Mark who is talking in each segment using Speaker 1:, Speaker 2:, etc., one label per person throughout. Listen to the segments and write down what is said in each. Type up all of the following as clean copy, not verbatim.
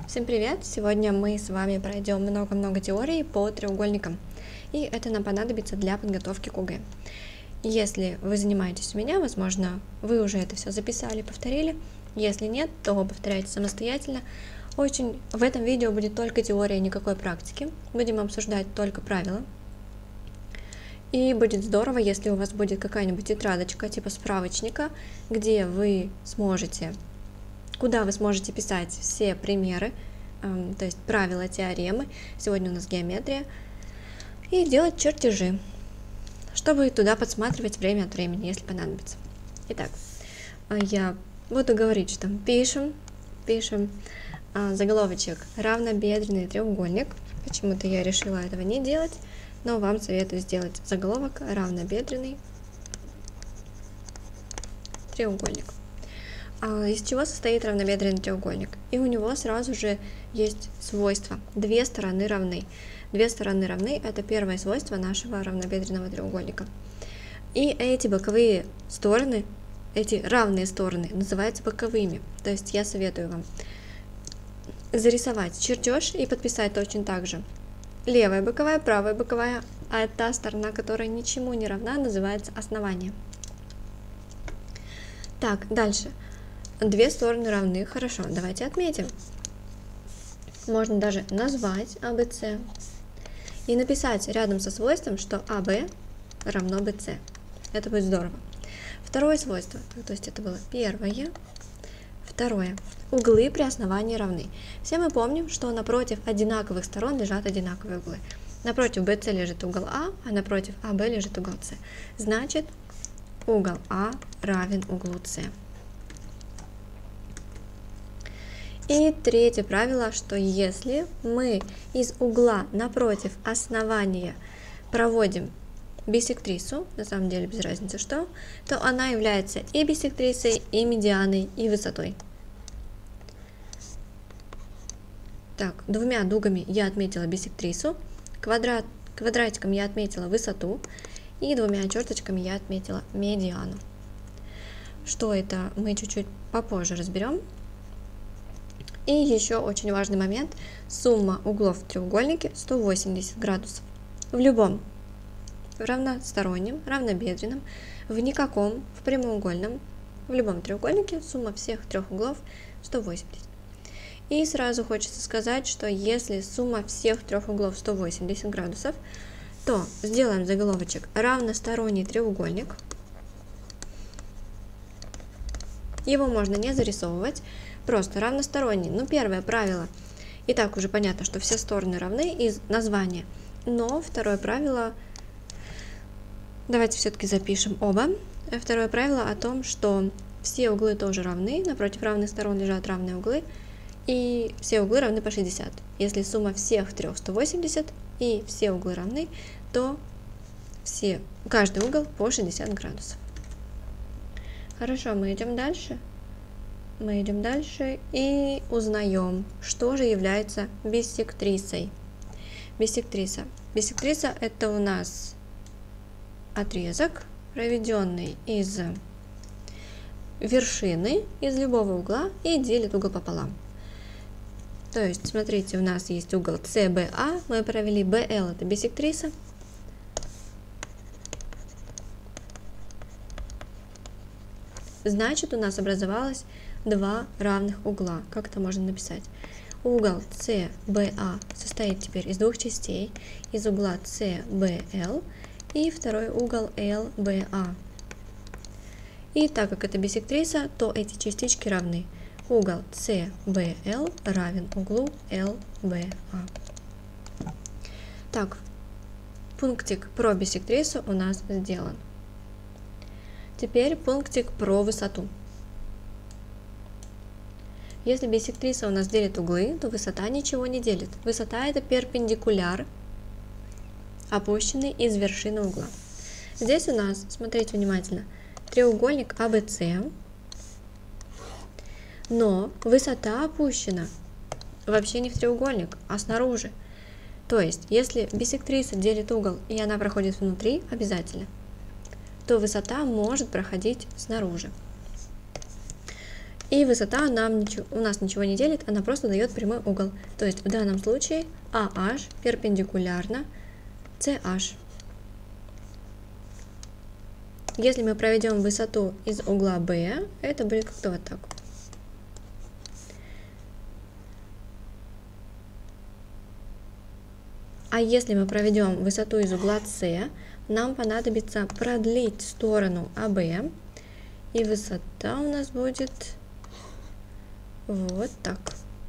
Speaker 1: Всем привет! Сегодня мы с вами пройдем много-много теорий по треугольникам, и это нам понадобится для подготовки к ОГЭ. Если вы занимаетесь у меня, возможно, вы уже это все записали, повторили. Если нет, то повторяйте самостоятельно. В этом видео будет только теория, никакой практики. Будем обсуждать только правила. И будет здорово, если у вас будет какая-нибудь тетрадочка типа справочника, куда вы сможете писать все примеры, то есть правила, теоремы. Сегодня у нас геометрия. И делать чертежи, чтобы туда подсматривать время от времени, если понадобится. Итак, я буду говорить, что пишем заголовочек «Равнобедренный треугольник». Почему-то я решила этого не делать, но вам советую сделать заголовок «Равнобедренный треугольник». Из чего состоит равнобедренный треугольник? И у него сразу же есть свойства. Две стороны равны. Две стороны равны – это первое свойство нашего равнобедренного треугольника. И эти боковые стороны, эти равные стороны называются боковыми. То есть я советую вам зарисовать чертеж и подписать точно так же. Левая боковая, правая боковая, а та сторона, которая ничему не равна, называется основание. Так, дальше. Две стороны равны. Хорошо, давайте отметим. Можно даже назвать АБС и написать рядом со свойством, что АБ равно БС. Это будет здорово. Второе свойство, то есть это было первое. Второе. Углы при основании равны. Все мы помним, что напротив одинаковых сторон лежат одинаковые углы. Напротив БС лежит угол А напротив АБ лежит угол С. Значит, угол А равен углу С. И третье правило, что если мы из угла напротив основания проводим биссектрису, на самом деле без разницы что, то она является и биссектрисой, и медианой, и высотой. Так, двумя дугами я отметила биссектрису, квадратиком я отметила высоту, и двумя черточками я отметила медиану. Что это, мы чуть-чуть попозже разберем. И еще очень важный момент, сумма углов в треугольнике 180 градусов. В любом равностороннем, равнобедренном, в никаком, в прямоугольном, в любом треугольнике сумма всех трех углов 180. И сразу хочется сказать, что если сумма всех трех углов 180 градусов, то сделаем заголовочек «Равносторонний треугольник». Его можно не зарисовывать. Просто равносторонний. Ну, первое правило. И так уже понятно, что все стороны равны из названия. Но второе правило, давайте все-таки запишем оба. Второе правило о том, что все углы тоже равны, напротив равных сторон лежат равные углы, и все углы равны по 60. Если сумма всех трех 180 и все углы равны, то каждый угол по 60 градусов. Хорошо, мы идем дальше. Мы идем дальше и узнаем, что же является биссектрисой. Биссектриса. Биссектриса – это у нас отрезок, проведенный из вершины, из любого угла и делит угол пополам. То есть, смотрите, у нас есть угол CBA, мы провели BL, это биссектриса. Значит, у нас образовалось два равных угла. Как это можно написать? Угол CBA состоит теперь из двух частей, из угла CBL и второй угол LBA. И так как это биссектриса, то эти частички равны. Угол CBL равен углу LBA. Так, пунктик про биссектрису у нас сделан. Теперь пунктик про высоту. Если биссектриса у нас делит углы, то высота ничего не делит. Высота – это перпендикуляр, опущенный из вершины угла. Здесь у нас, смотрите внимательно, треугольник ABC, но высота опущена вообще не в треугольник, а снаружи. То есть, если биссектриса делит угол и она проходит внутри обязательно, то высота может проходить снаружи. И высота у нас ничего не делит, она просто дает прямой угол. То есть в данном случае AH перпендикулярно CH. Если мы проведем высоту из угла B, это будет как-то вот так. А если мы проведем высоту из угла С, нам понадобится продлить сторону АБ, и высота у нас будет вот так.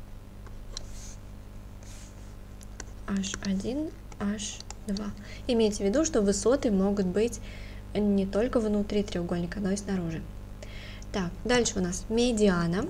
Speaker 1: H1, H2. Имейте в виду, что высоты могут быть не только внутри треугольника, но и снаружи. Так, дальше у нас медиана.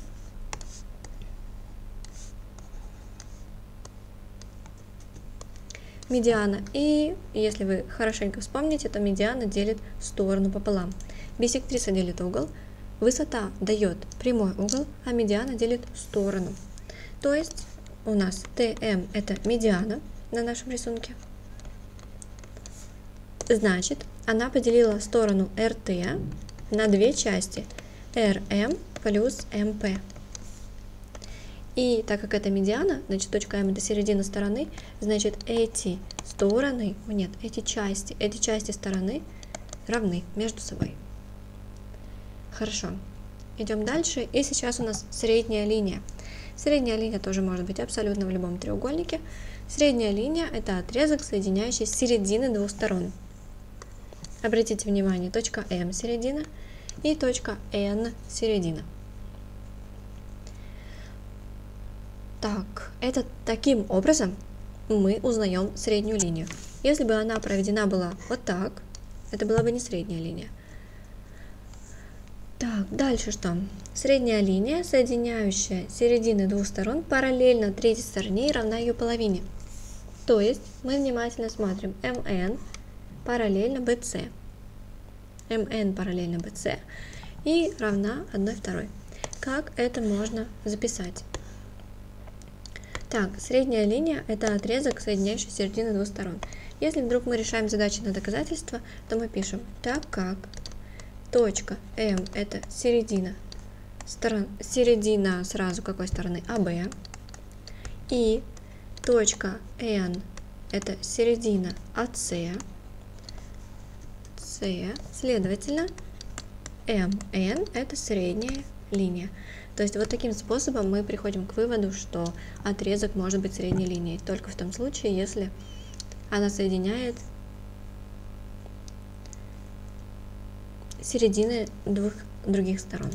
Speaker 1: Медиана. И если вы хорошенько вспомните, то медиана делит сторону пополам. Биссектриса делит угол, высота дает прямой угол, а медиана делит сторону. То есть у нас ТМ это медиана на нашем рисунке. Значит, она поделила сторону РТ на две части. РМ плюс МП. И так как это медиана, значит точка М это середина стороны, значит эти стороны, нет, эти части стороны равны между собой. Хорошо, идем дальше. И сейчас у нас средняя линия. Средняя линия тоже может быть абсолютно в любом треугольнике. Средняя линия это отрезок, соединяющий середины двух сторон. Обратите внимание, точка М середина и точка N середина. Так, это таким образом мы узнаем среднюю линию. Если бы она проведена была вот так, это была бы не средняя линия. Так, дальше что? Средняя линия, соединяющая середины двух сторон, параллельно третьей стороне и равна ее половине. То есть мы внимательно смотрим МН параллельно BC. МН параллельно BC и равна 1/2. Как это можно записать? Так, средняя линия это отрезок, соединяющий середины двух сторон. Если вдруг мы решаем задачи на доказательство, то мы пишем, так как точка М это середина сразу какой стороны АБ, и точка N это середина АС, следовательно, МН это средняя линия. То есть вот таким способом мы приходим к выводу, что отрезок может быть средней линией только в том случае, если она соединяет середины двух других сторон.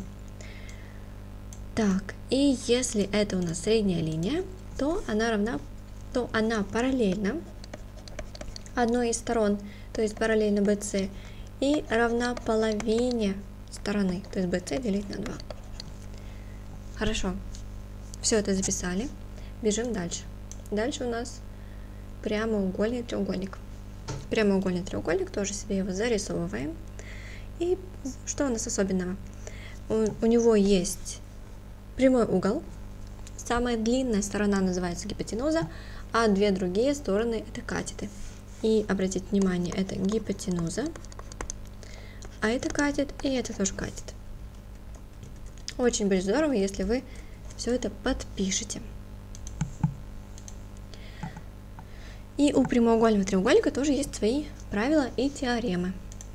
Speaker 1: Так, и если это у нас средняя линия, то она параллельна одной из сторон, то есть параллельно BC, и равна половине стороны, то есть BC делить на 2. Хорошо, все это записали, бежим дальше. Дальше у нас прямоугольный треугольник. Прямоугольный треугольник, тоже себе его зарисовываем. И что у нас особенного? У него есть прямой угол, самая длинная сторона называется гипотенуза, а две другие стороны это катеты. И обратите внимание, это гипотенуза, а это катет, и это тоже катет. Очень будет здорово, если вы все это подпишете. И у прямоугольного треугольника тоже есть свои правила и теоремы.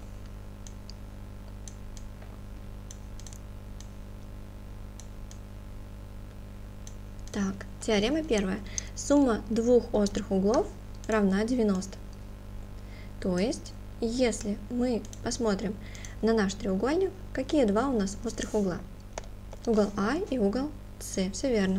Speaker 1: Так, теорема первая. Сумма двух острых углов равна 90. То есть, если мы посмотрим на наш треугольник, какие два у нас острых угла? Угол А и угол С. Все верно.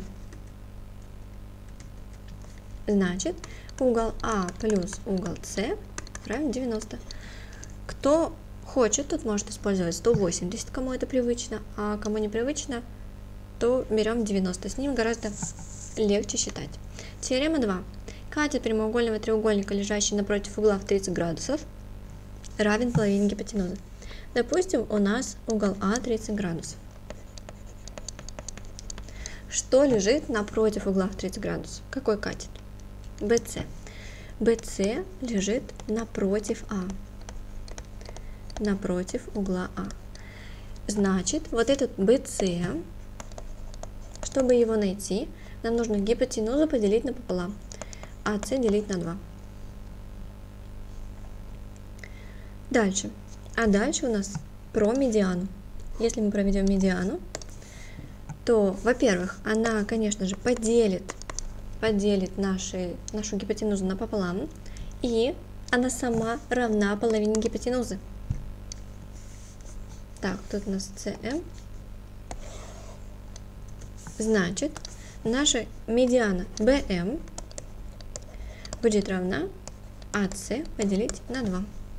Speaker 1: Значит, угол А плюс угол С равен 90. Кто хочет, тот может использовать 180, кому это привычно, а кому не привычно, то берем 90. С ним гораздо легче считать. Теорема 2. Катет прямоугольного треугольника, лежащий напротив угла в 30 градусов, равен половине гипотенузы. Допустим, у нас угол А 30 градусов. Что лежит напротив угла в 30 градусов? Какой катет? BC. BC лежит напротив А. Напротив угла А. Значит, вот этот BC Чтобы его найти, нам нужно гипотенузу поделить напополам, АС делить на 2. Дальше. А дальше у нас про медиану. Если мы проведем медиану, то, во-первых, она, конечно же, поделит нашу гипотенузу напополам, и она сама равна половине гипотенузы. Так, тут у нас CM. Значит, наша медиана BM будет равна AC поделить на 2.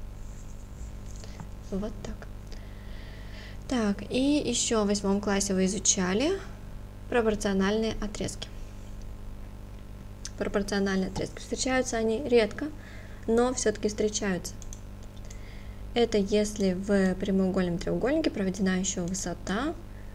Speaker 1: Вот так. Так, и еще в 8 классе вы изучали пропорциональные отрезки. Пропорциональные отрезки. Встречаются они редко, но все-таки встречаются. Это если в прямоугольном треугольнике проведена еще высота.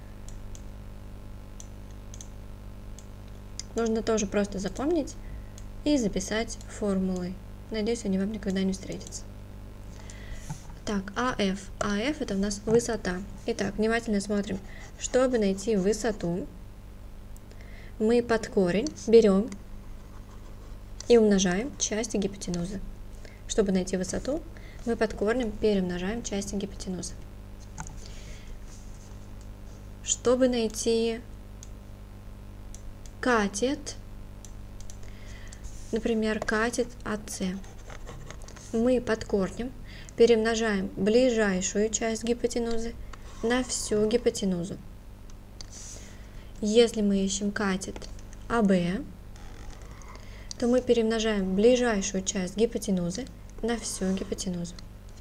Speaker 1: Нужно тоже просто запомнить и записать формулы. Надеюсь, они вам никогда не встретятся. Так, АФ. АФ это у нас высота. Итак, внимательно смотрим. Чтобы найти высоту, мы под корень берем и умножаем части гипотенузы. Чтобы найти высоту, мы под корнем перемножаем части гипотенузы. Чтобы найти катет, например, катет АС, мы под корнем перемножаем ближайшую часть гипотенузы на всю гипотенузу. Если мы ищем катет АБ, то мы перемножаем ближайшую часть гипотенузы на всю гипотенузу.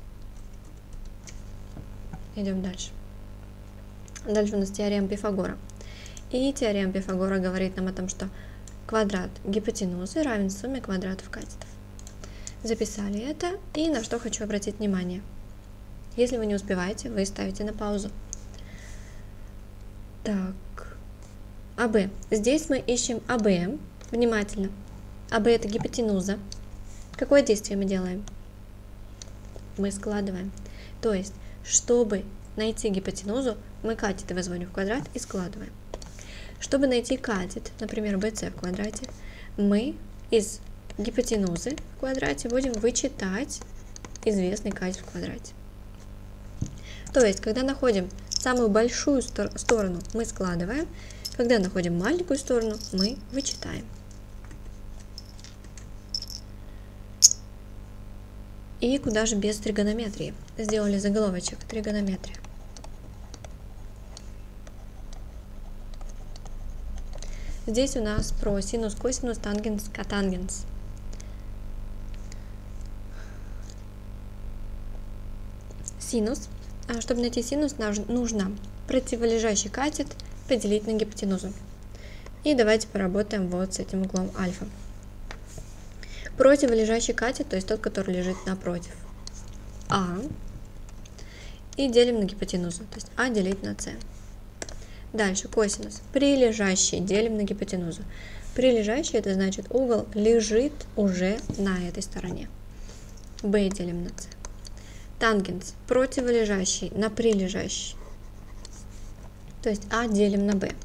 Speaker 1: Идем дальше. Дальше у нас теорема Пифагора. И теорема Пифагора говорит нам о том, что квадрат гипотенузы равен сумме квадратов катетов. Записали это, и на что хочу обратить внимание. Если вы не успеваете, вы ставите на паузу. Так, АБ. Здесь мы ищем АБ. Внимательно. АБ это гипотенуза. Какое действие мы делаем? Мы складываем. То есть, чтобы найти гипотенузу, мы катеты возводим в квадрат и складываем. Чтобы найти катет, например, BC в квадрате, мы из гипотенузы в квадрате будем вычитать известный катет в квадрате. То есть, когда находим самую большую сторону, мы складываем, когда находим маленькую сторону, мы вычитаем. И куда же без тригонометрии? Сделали заголовочек тригонометрия. Здесь у нас про синус, косинус, тангенс, котангенс. Синус. Чтобы найти синус, нужно противолежащий катет поделить на гипотенузу. И давайте поработаем вот с этим углом альфа. Противолежащий катет, то есть тот, который лежит напротив А, и делим на гипотенузу, то есть А делить на С. Дальше косинус. Прилежащий делим на гипотенузу. Прилежащий это значит угол лежит уже на этой стороне. Б делим на С. Тангенс. Противолежащий на прилежащий. То есть А делим на Б.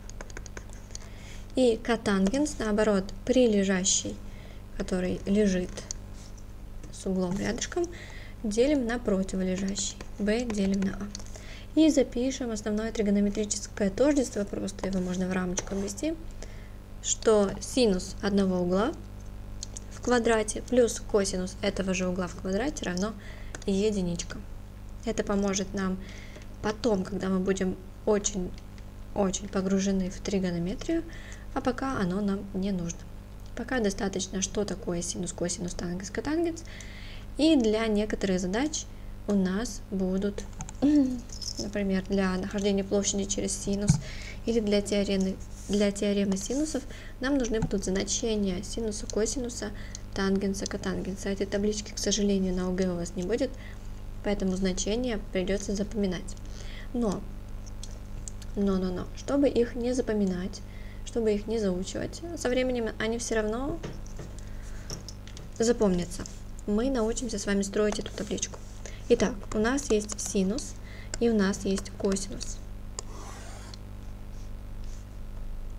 Speaker 1: И котангенс, наоборот, прилежащий, который лежит с углом рядышком, делим на противолежащий. Б делим на А. И запишем основное тригонометрическое тождество, просто его можно в рамочку ввести, что синус одного угла в квадрате плюс косинус этого же угла в квадрате равно единичка. Это поможет нам потом, когда мы будем очень погружены в тригонометрию, а пока оно нам не нужно. Пока достаточно, что такое синус, косинус, тангенс, котангенс. И для некоторых задач у нас будут, например, для нахождения площади через синус или для теоремы синусов нам нужны будут значения синуса, косинуса, тангенса, котангенса. Эти таблички, к сожалению, на ОГЭ у вас не будет, поэтому значения придется запоминать. Но, чтобы их не запоминать, чтобы их не заучивать, со временем они все равно запомнятся. Мы научимся с вами строить эту табличку. Итак, у нас есть синус и у нас есть косинус.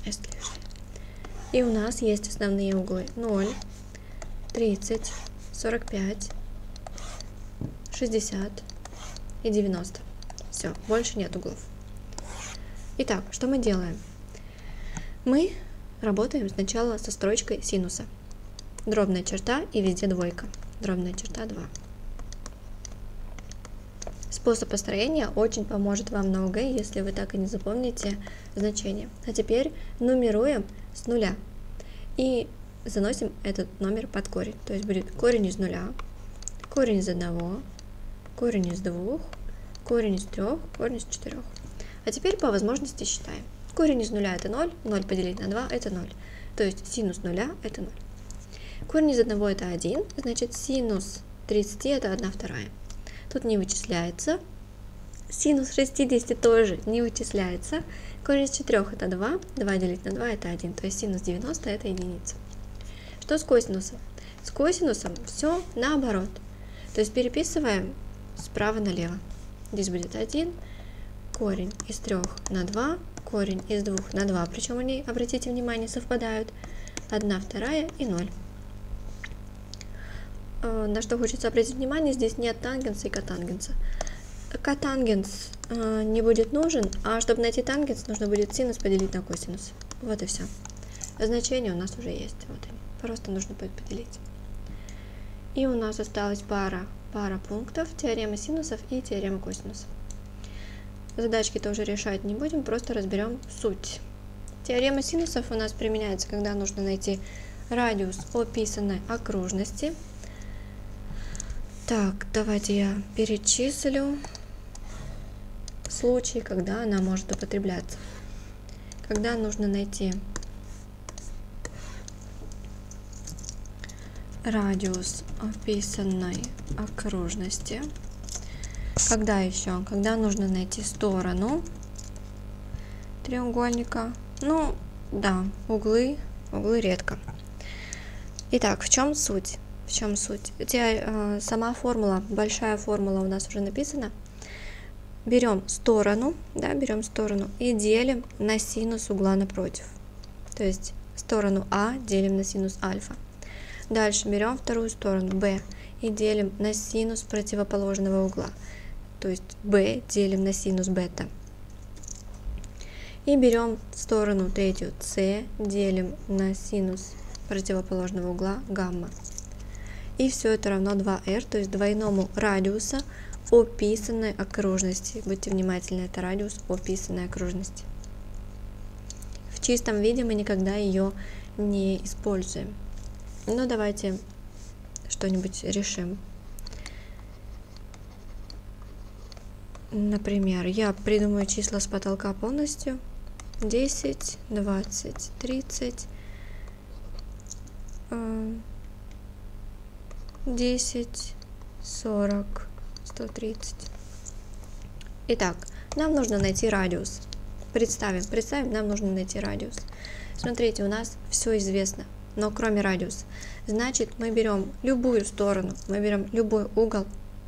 Speaker 1: И у нас есть основные углы 0, 30, 45, 60 и 90. Все, больше нет углов. Итак, что мы делаем? Мы работаем сначала со строчкой синуса. Дробная черта и везде двойка. Дробная черта 2. Способ построения очень поможет вам на ОГЭ, если вы так и не запомните значение. А теперь нумеруем с нуля и заносим этот номер под корень. То есть будет корень из нуля, корень из 1, корень из 2, корень из 3, корень из 4. А теперь по возможности считаем. Корень из нуля это 0, 0 поделить на 2 это 0. То есть синус нуля это 0. Корень из 1 это 1, значит синус 30 это 1/2. Тут не вычисляется. Синус 60 тоже не вычисляется. Корень из 4 это 2, 2 делить на 2 это 1. То есть синус 90 это единица. Что с косинусом? С косинусом все наоборот. То есть переписываем справа налево. Здесь будет 1, корень из 3 на 2, корень из 2 на 2. Причем они, обратите внимание, совпадают. 1/2 и 0. На что хочется обратить внимание, здесь нет тангенса и котангенса. Котангенс не будет нужен, а чтобы найти тангенс, нужно будет синус поделить на косинус. Вот и все. Значения у нас уже есть. Вот они. Просто нужно будет поделить. И у нас осталась пара пунктов, теорема синусов и теорема косинусов. Задачки тоже решать не будем, просто разберем суть. Теорема синусов у нас применяется, когда нужно найти радиус описанной окружности. Так, давайте я перечислю случаи, когда она может употребляться. Когда нужно найти радиус описанной окружности. Когда еще? Когда нужно найти сторону треугольника. Ну, да, углы редко. Итак, в чем суть? В чем суть? Сама формула, большая формула у нас уже написана. Берем сторону, и делим на синус угла напротив. То есть сторону А делим на синус альфа. Дальше берем вторую сторону b и делим на синус противоположного угла. То есть b делим на синус бета. И берем сторону третью c, делим на синус противоположного угла гамма. И все это равно 2r, то есть двойному радиуса описанной окружности. Будьте внимательны, это радиус описанной окружности. В чистом виде мы никогда ее не используем. Ну, давайте что-нибудь решим. Например, я придумаю числа с потолка полностью. 10, 20, 30, 10, 40, 130. Итак, нам нужно найти радиус. Представим, нам нужно найти радиус. Смотрите, у нас все известно, но кроме радиуса. Значит, мы берем любую сторону, мы берем любой угол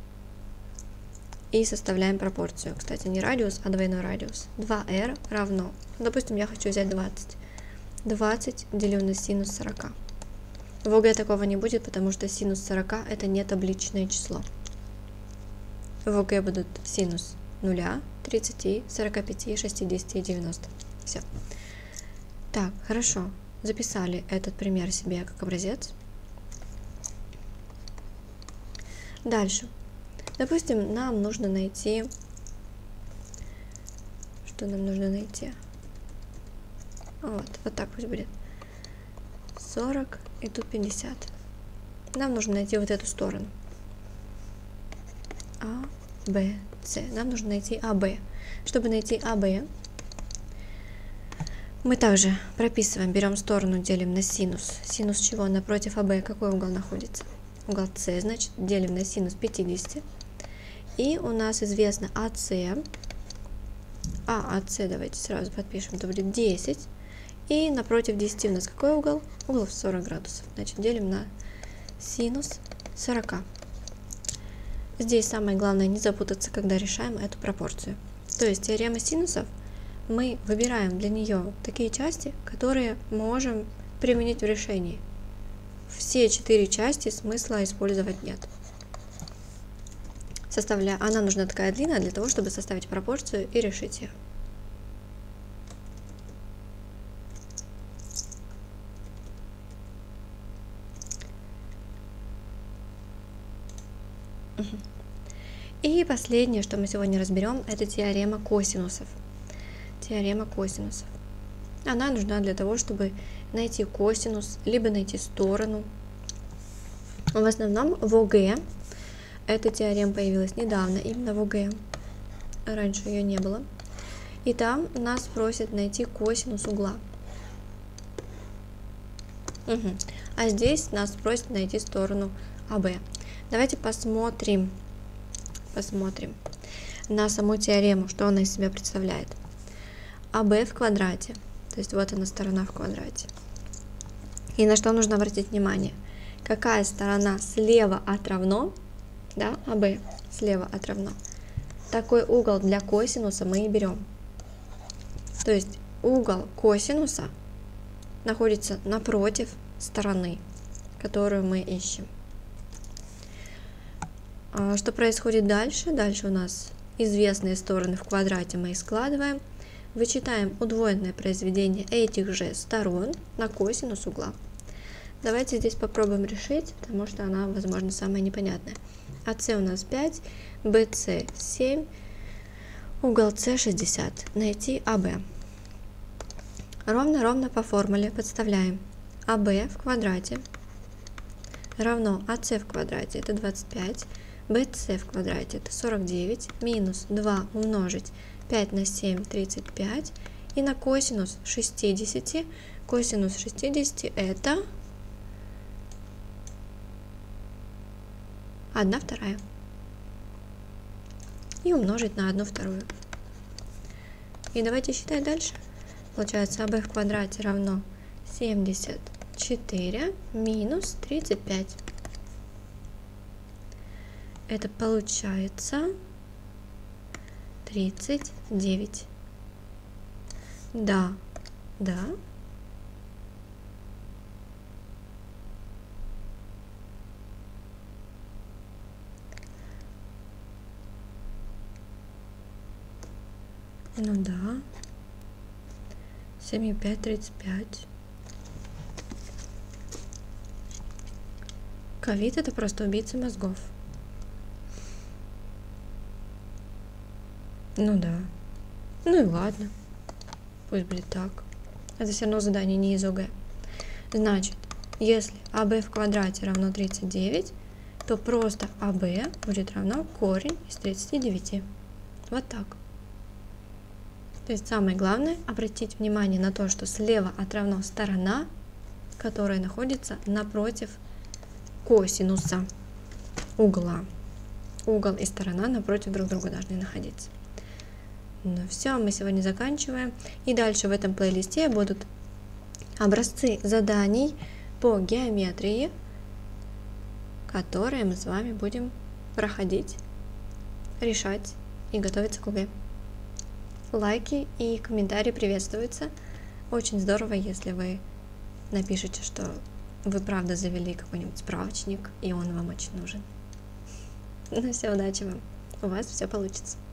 Speaker 1: и составляем пропорцию. Кстати, не радиус, а двойной радиус. 2r равно, допустим, я хочу взять 20. 20 делю на синус 40. В ОГЭ такого не будет, потому что синус 40 это не табличное число. В ОГЭ будут синус 0, 30, 45, 60 и 90. Все. Так, хорошо. Записали этот пример себе как образец. Дальше. Допустим, нам нужно найти... Что нам нужно найти? Вот так пусть будет. 40 и тут 50. Нам нужно найти вот эту сторону. А, Б, С. Нам нужно найти АБ. Чтобы найти АБ, мы также прописываем, берем сторону, делим на синус. Синус чего? Напротив АБ какой угол находится? Угол С, значит, делим на синус 50. И у нас известно АС. АС давайте сразу подпишем, это будет 10. И напротив 10 у нас какой угол? Угол в 40 градусов. Значит, делим на синус 40. Здесь самое главное не запутаться, когда решаем эту пропорцию. То есть теорема синусов мы выбираем для нее такие части, которые можем применить в решении. Все 4 части смысла использовать нет. Она нужна такая длинная для того, чтобы составить пропорцию и решить ее. И последнее, что мы сегодня разберем, это теорема косинусов. Теорема косинусов. Она нужна для того, чтобы найти косинус, либо найти сторону. В основном в ОГЭ. Эта теорема появилась недавно, именно в ОГЭ. Раньше ее не было. И там нас просят найти косинус угла. А здесь нас просят найти сторону АБ. Давайте посмотрим на саму теорему, что она из себя представляет. АБ в квадрате, то есть вот она сторона в квадрате. И на что нужно обратить внимание? Какая сторона слева от равно, да, АБ слева от равно, такой угол для косинуса мы и берем. То есть угол косинуса находится напротив стороны, которую мы ищем. Что происходит дальше? Дальше у нас известные стороны в квадрате мы и складываем. Вычитаем удвоенное произведение этих же сторон на косинус угла. Давайте здесь попробуем решить, потому что она, возможно, самая непонятная. АС у нас 5, БС 7, угол С 60. Найти АБ. Ровно по формуле подставляем. АБ в квадрате равно АС в квадрате, это 25, БС в квадрате, это 49, минус 2 умножить 5 на 7, 35, и на косинус 60, косинус 60 это 1/2. И умножить на 1/2. И давайте считать дальше. Получается, АБ в квадрате равно 74 минус 35. Это получается 39. Да. Ну да. 7 и 5, 35. Ковид — это просто убийца мозгов. Ну да. Ну и ладно. Пусть будет так. Это все равно задание не из ОГЭ. Значит, если АБ в квадрате равно 39, то просто АБ будет равно корень из 39. Вот так. То есть самое главное обратить внимание на то, что слева от равно сторона, которая находится напротив косинуса угла. Угол и сторона напротив друг друга должны находиться. Ну все, мы сегодня заканчиваем. И дальше в этом плейлисте будут образцы заданий по геометрии, которые мы с вами будем проходить, решать и готовиться к ОГЭ. Лайки и комментарии приветствуются. Очень здорово, если вы напишите, что вы правда завели какой-нибудь справочник, и он вам очень нужен. Ну все, удачи вам. У вас все получится.